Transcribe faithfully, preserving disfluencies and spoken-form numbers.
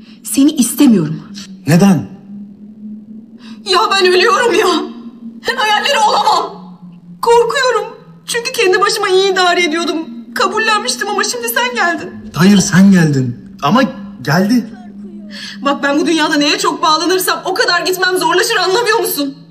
Seni istemiyorum. Neden? Ya ben ölüyorum ya. Hayalleri olamam. Korkuyorum. Çünkü kendi başıma iyi idare ediyordum. Kabullenmiştim ama şimdi sen geldin. Hayır, sen geldin. Ama geldi. Bak ben bu dünyada neye çok bağlanırsam o kadar gitmem zorlaşır, anlamıyor musun?